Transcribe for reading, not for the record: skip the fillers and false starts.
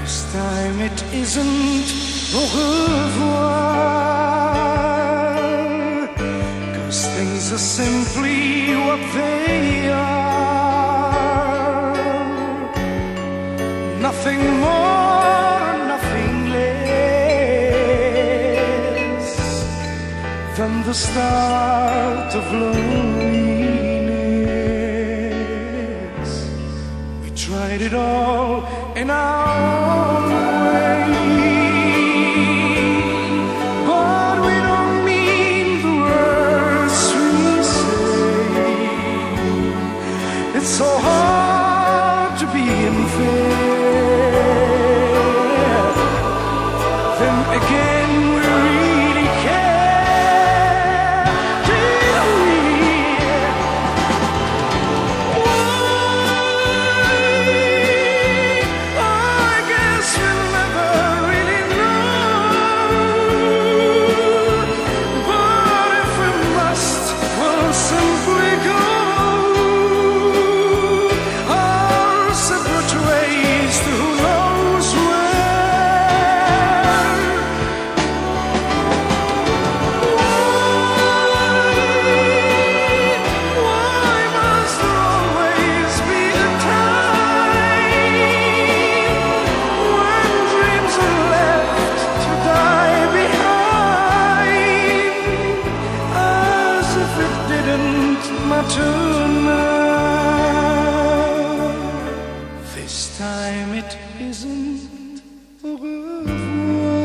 This time it isn't au revoir, 'cause things are simply what they are. Nothing more, nothing less than the start of loneliness. We tried it all in our own way, but we don't mean the words we say. It's so hard to be unfair. Then again we really care, do we? This time it isn't au revoir.